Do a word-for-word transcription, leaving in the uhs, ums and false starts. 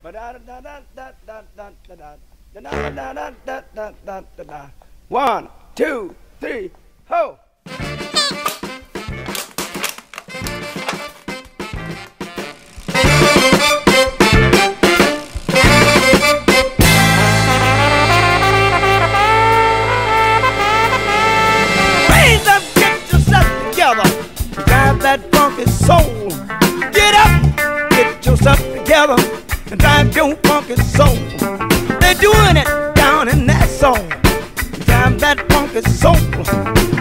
One, two, three, ho! Raise up, get yourself together, drive that funky soul. Get up, get yourself together, and drive your funky soul. They're doing it down in that soul. Drive that funky soul.